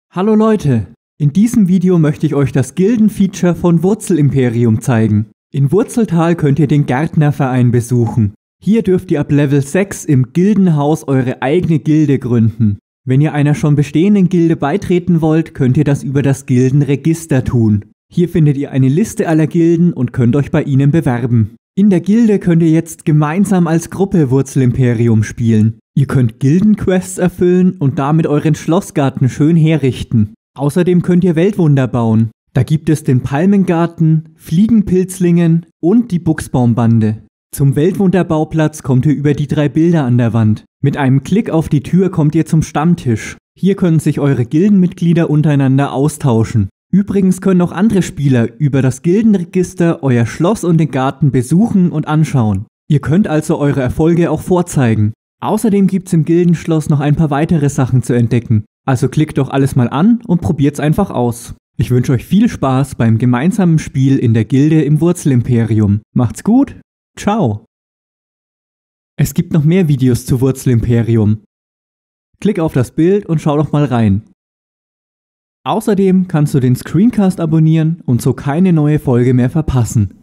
Hallo Leute! In diesem Video möchte ich euch das Gilden-Feature von Wurzelimperium zeigen. In Wurzeltal könnt ihr den Gärtnerverein besuchen. Hier dürft ihr ab Level 6 im Gildenhaus eure eigene Gilde gründen. Wenn ihr einer schon bestehenden Gilde beitreten wollt, könnt ihr das über das Gildenregister tun. Hier findet ihr eine Liste aller Gilden und könnt euch bei ihnen bewerben. In der Gilde könnt ihr jetzt gemeinsam als Gruppe Wurzelimperium spielen. Ihr könnt Gildenquests erfüllen und damit euren Schlossgarten schön herrichten. Außerdem könnt ihr Weltwunder bauen. Da gibt es den Palmengarten, Fliegenpilzlingen und die Buchsbaumbande. Zum Weltwunderbauplatz kommt ihr über die 3 Bilder an der Wand. Mit einem Klick auf die Tür kommt ihr zum Stammtisch. Hier können sich eure Gildenmitglieder untereinander austauschen. Übrigens können auch andere Spieler über das Gildenregister euer Schloss und den Garten besuchen und anschauen. Ihr könnt also eure Erfolge auch vorzeigen. Außerdem gibt's im Gildenschloss noch ein paar weitere Sachen zu entdecken. Also klickt doch alles mal an und probiert's einfach aus. Ich wünsche euch viel Spaß beim gemeinsamen Spiel in der Gilde im Wurzelimperium. Macht's gut, ciao! Es gibt noch mehr Videos zu Wurzelimperium. Klick auf das Bild und schau doch mal rein. Außerdem kannst du den Screencast abonnieren und so keine neue Folge mehr verpassen.